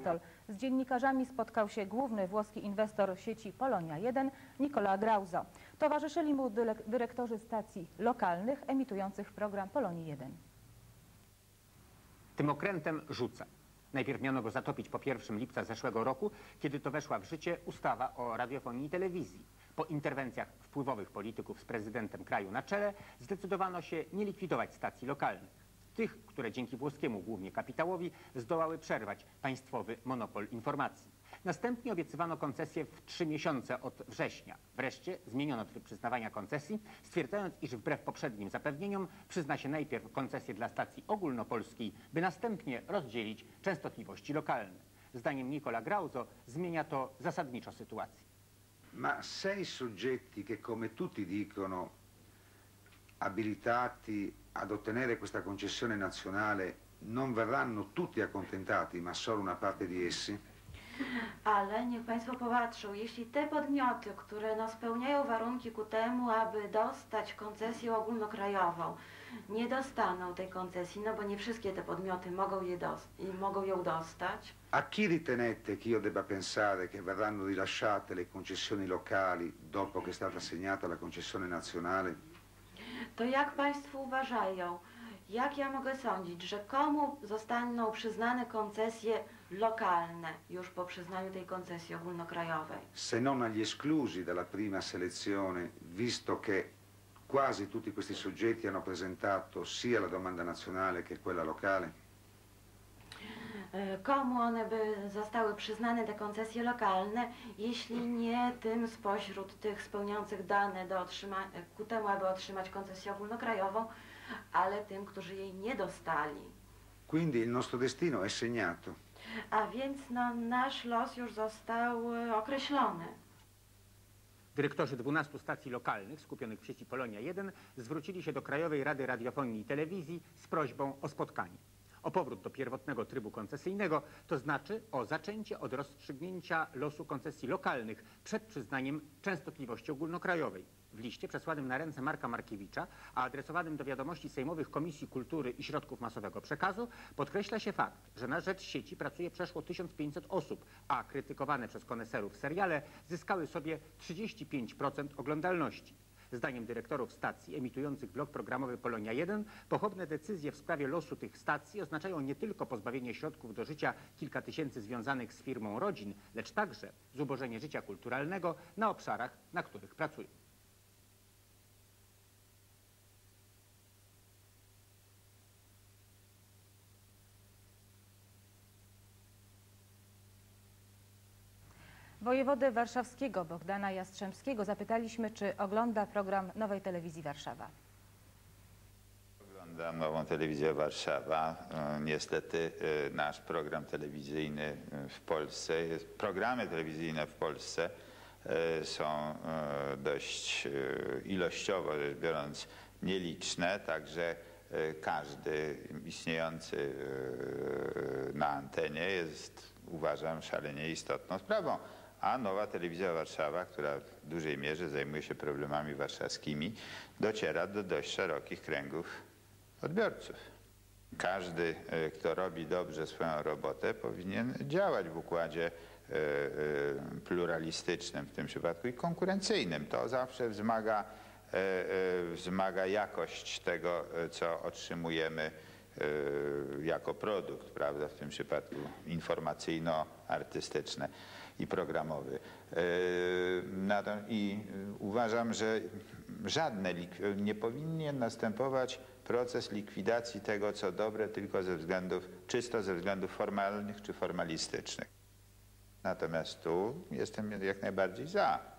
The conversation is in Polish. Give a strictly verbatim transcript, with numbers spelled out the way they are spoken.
Kapitol. Z dziennikarzami spotkał się główny włoski inwestor sieci Polonia jeden, Nicola Grauso. Towarzyszyli mu dyrektorzy stacji lokalnych emitujących program Polonii jeden. Tym okrętem rzuca. Najpierw miano go zatopić po pierwszego lipca zeszłego roku, kiedy to weszła w życie ustawa o radiofonii i telewizji. Po interwencjach wpływowych polityków z prezydentem kraju na czele zdecydowano się nie likwidować stacji lokalnych. Tych, które dzięki włoskiemu głównie kapitałowi zdołały przerwać państwowy monopol informacji. Następnie obiecywano koncesję w trzy miesiące od września. Wreszcie zmieniono tryb przyznawania koncesji, stwierdzając, iż wbrew poprzednim zapewnieniom przyzna się najpierw koncesję dla stacji ogólnopolskiej, by następnie rozdzielić częstotliwości lokalne. Zdaniem Nicola Grauso zmienia to zasadniczo sytuację. Ma sei soggetti che, come tutti dicono, abilitati ad ottenere questa concessione nazionale, non verranno tutti accontentati, ma solo una parte di essi? Ale niech Państwo popatrzą, jeśli te podmioty, które no, spełniają warunki ku temu, aby dostać koncesję ogólnokrajową, nie dostaną tej koncesji, no bo nie wszystkie te podmioty mogą, je i mogą ją dostać. A chi ritenete che io debba pensare che verranno rilasciate le concessioni locali dopo che è stata assegnata la concessione nazionale? To jak Państwo uważają, jak ja mogę sądzić, że komu zostaną przyznane koncesje lokalne już po przyznaniu tej koncesji ogólnokrajowej? Se non agli esclusi dalla prima selezione, visto che quasi tutti questi soggetti hanno presentato sia la domanda nazionale che quella locale? Komu one by zostały przyznane te koncesje lokalne, jeśli nie tym spośród tych spełniających dane do otrzymania, ku temu, aby otrzymać koncesję ogólnokrajową, ale tym, którzy jej nie dostali. Quindi il nostro destino è segnato. A więc no, nasz los już został określony. Dyrektorzy dwunastu stacji lokalnych skupionych w sieci Polonia jeden zwrócili się do Krajowej Rady Radiofonii i Telewizji z prośbą o spotkanie. O powrót do pierwotnego trybu koncesyjnego, to znaczy o zaczęcie od rozstrzygnięcia losu koncesji lokalnych przed przyznaniem częstotliwości ogólnokrajowej. W liście przesłanym na ręce Marka Markiewicza, a adresowanym do wiadomości sejmowych Komisji Kultury i Środków Masowego Przekazu, podkreśla się fakt, że na rzecz sieci pracuje przeszło tysiąc pięćset osób, a krytykowane przez koneserów seriale zyskały sobie trzydzieści pięć procent oglądalności. Zdaniem dyrektorów stacji emitujących blok programowy Polonia jeden, pochopne decyzje w sprawie losu tych stacji oznaczają nie tylko pozbawienie środków do życia kilka tysięcy związanych z firmą rodzin, lecz także zubożenie życia kulturalnego na obszarach, na których pracują. Wojewodę warszawskiego Bogdana Jastrzębskiego zapytaliśmy, czy ogląda program Nowej Telewizji Warszawa. Oglądam Nową Telewizję Warszawa. Niestety nasz program telewizyjny w Polsce, jest, programy telewizyjne w Polsce są dość ilościowo rzecz biorąc nieliczne, także każdy istniejący na antenie jest, uważam, szalenie istotną sprawą. A Nowa Telewizja Warszawa, która w dużej mierze zajmuje się problemami warszawskimi, dociera do dość szerokich kręgów odbiorców. Każdy, kto robi dobrze swoją robotę, powinien działać w układzie pluralistycznym, w tym przypadku i konkurencyjnym. To zawsze wzmaga, wzmaga jakość tego, co otrzymujemy jako produkt, prawda, w tym przypadku informacyjno-artystyczny i programowy. I uważam, że żadne nie powinien następować proces likwidacji tego, co dobre, tylko ze względów, czysto ze względów formalnych czy formalistycznych. Natomiast tu jestem jak najbardziej za.